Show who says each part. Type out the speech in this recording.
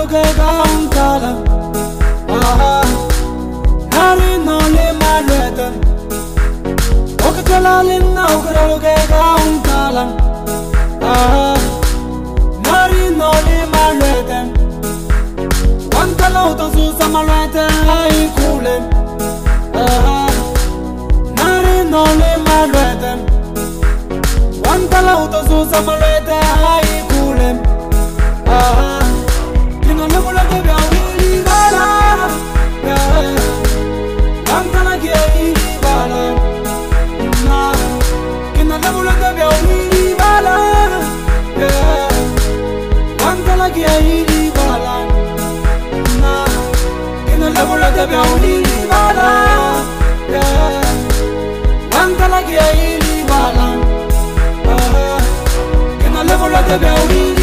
Speaker 1: ke kauntala. Nari no le maleta. Okatala linna ukro ke kauntala. Nari no le maleta. Quantala utosu samaleta ai kule. Nari no le maleta. Quantala utosu samaleta ai kule. Kino le mula ke biauli bala. Quantala ke ili bala. Kino le mula ke biauli bala. Quantala ke ili bala. Kino le mula ke biauli bala. Quantala ke ili bala. Kino le mula ke biauli